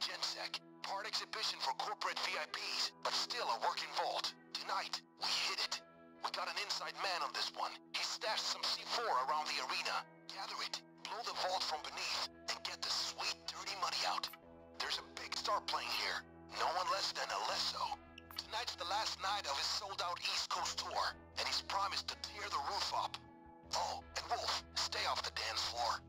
GenSec. Part exhibition for corporate VIPs, but still a working vault. Tonight, we hit it. We got an inside man on this one. He stashed some C4 around the arena. Gather it, blow the vault from beneath, and get the sweet, dirty money out. There's a big star playing here. No one less than Alesso. Tonight's the last night of his sold-out East Coast tour, and he's promised to tear the roof up. Oh, and Wolf, stay off the dance floor.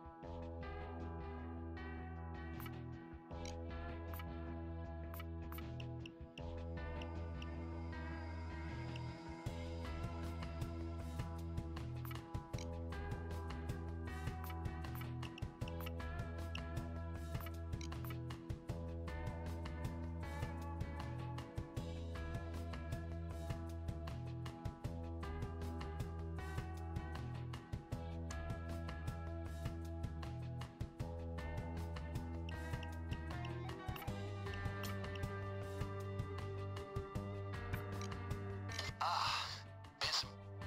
It's...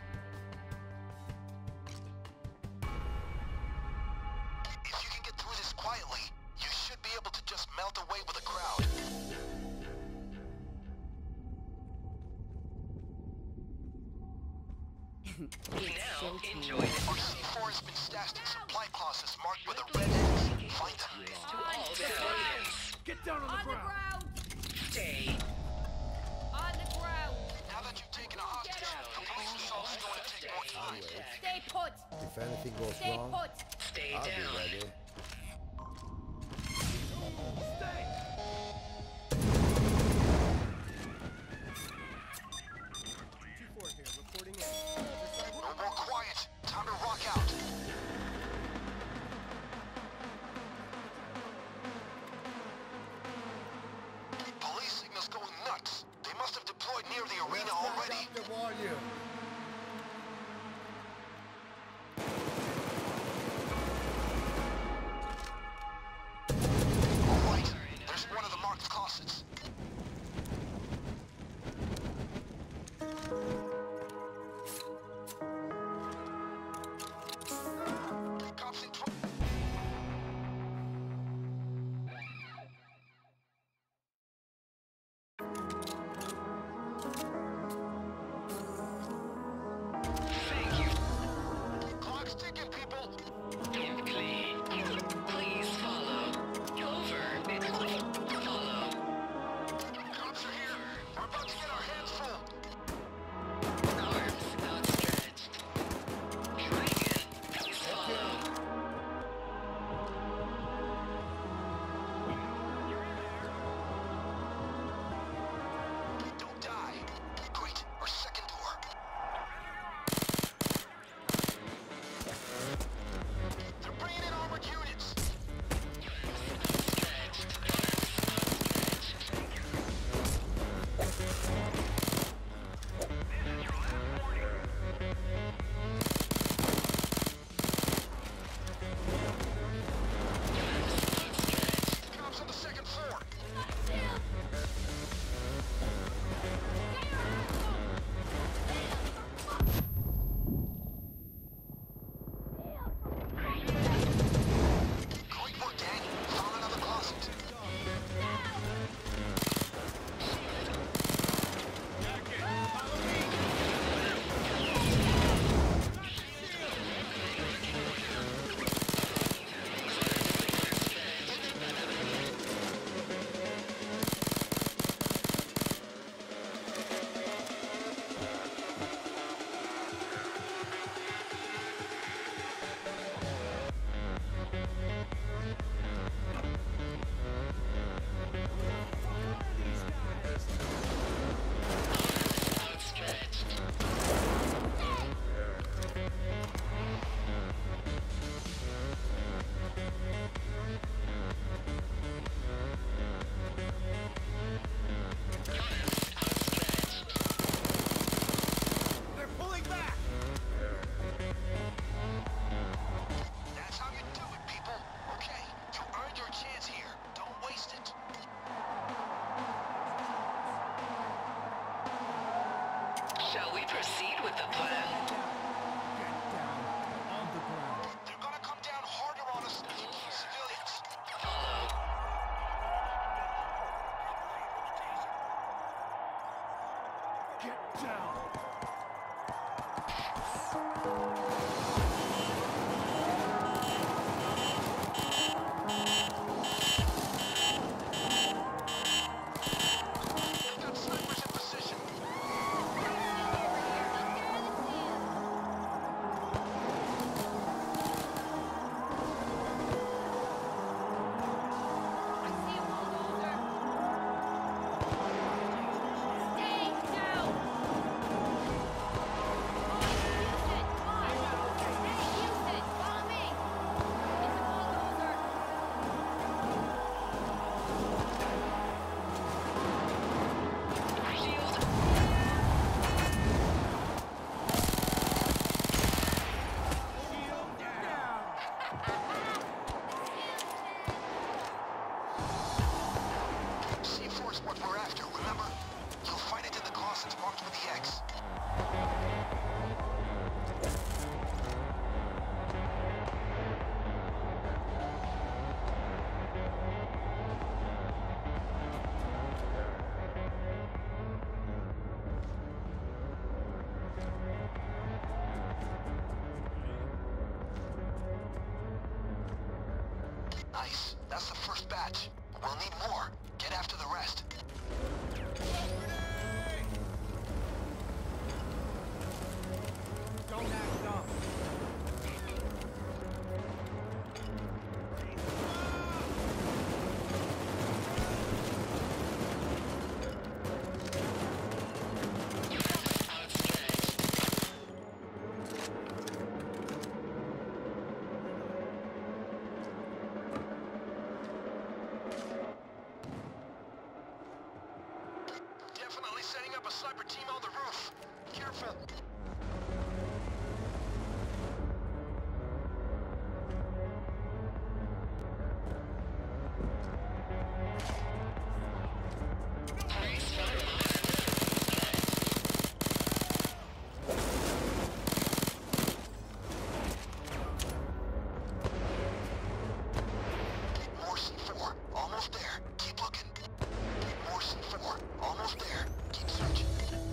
If you can get through this quietly, you should be able to just melt away with the crowd. Now, enjoy it. Our C4 has been stashed in supply closets marked with a red X. Find them. To all the audience. Get down on the ground! Stay. On the ground! Now that you've taken a hostage, the police assault's going to take more time. Stay put! If anything goes Stay wrong, put! Stay I'll be down. ready. No more quiet. Time to rock out. Police signals going nuts. They must have deployed near the arena already. To warn you. All right, there's one of the marked closets. Cops in Thank you. Clock's ticking, people. Clean. Please follow. Over. Follow. Cops are here. We're about to get our hands full. Arms outstretched. Try again. Please follow. Don't die. Great. Our second door. They're bringing in armored units. Cops on the second floor. Great work, gang. Found another closet. Outstretched. They're pulling back! That's how you do it, people. Okay, you earned your chance here. Don't waste it. Shall we proceed with the plan? Get down on the ground. They're gonna come down harder on us than civilians. Follow. Nice. That's the first batch. We'll need more. Get after the rest. Don't act dumb. Definitely setting up a sniper team on the roof. Careful. More C4. Almost there. Keep looking. More C4. Almost there. Keep searching.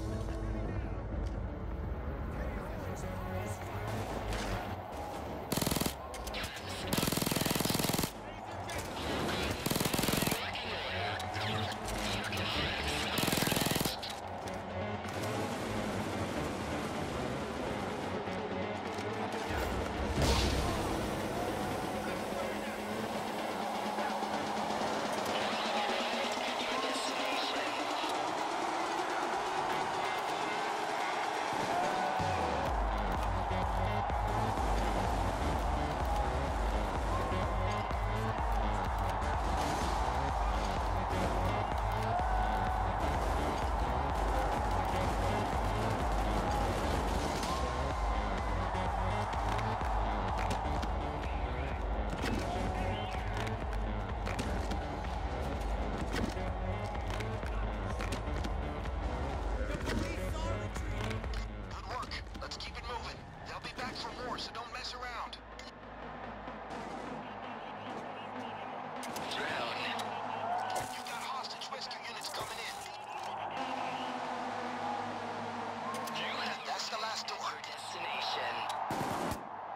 Good work. Let's keep it moving. They'll be back for more, so don't mess around. You've got hostage rescue units coming in. That's the last door. Destination.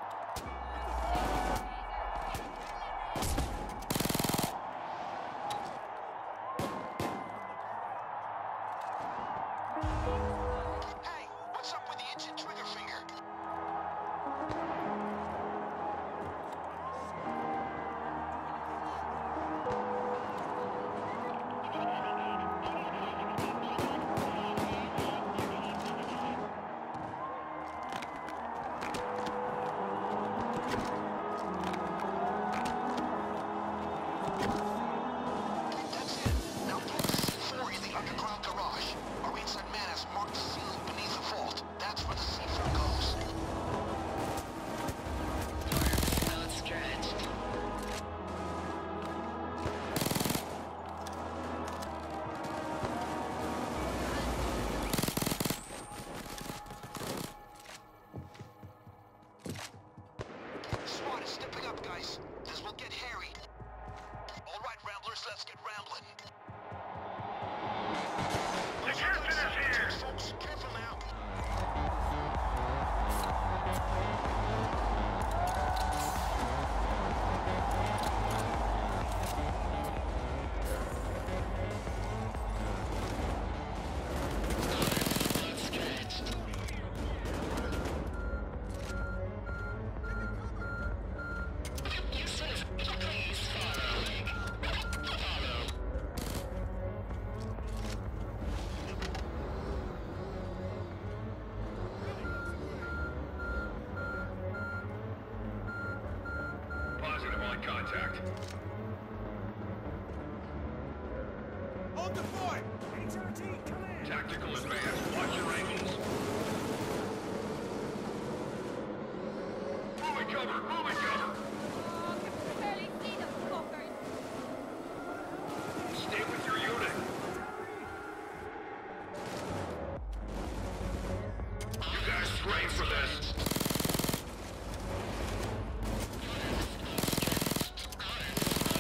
Hey, what's up with the itching trigger finger? That's it. Now put the C4 in the underground garage. Our inside man has marked the ceiling beneath the vault. That's where the C4 goes. Outstretched. SWAT is stepping up, guys. This will get hairy. All right, Ramblers, let's get rambling. The captain is here! Folks, careful now. Outstretched. Houston is please follow. Follow. Positive on contact. Hold the fort! HRT, come in! Tactical advance. Watch your angles. Moving cover. Moving cover. Oh, I can barely see the fuckers. Stay with your unit. You guys trained for this.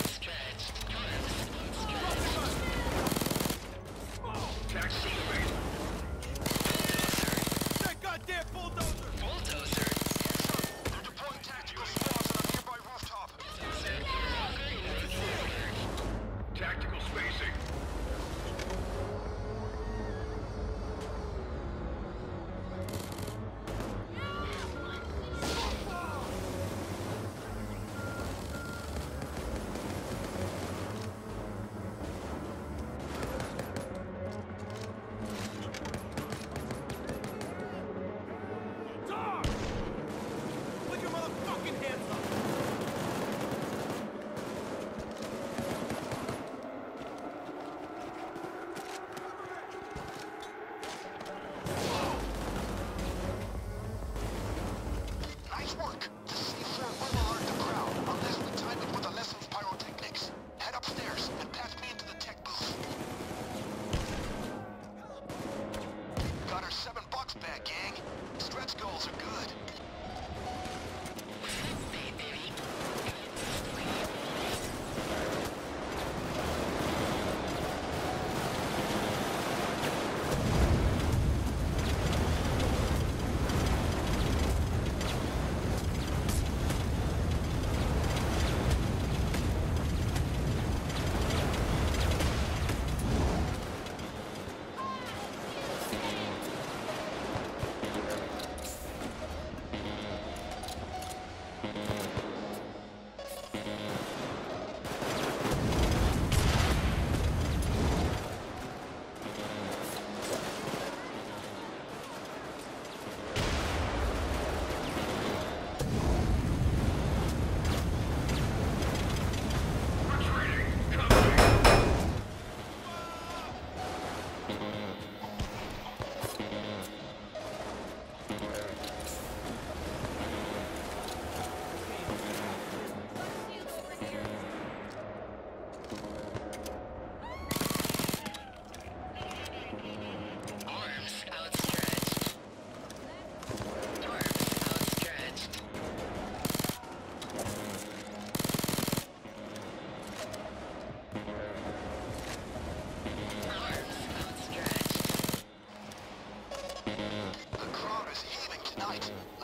Retreating. Cover me. Shields over here. Arms outstretched. Arms outstretched. Arms outstretched. The crowd is heaving tonight.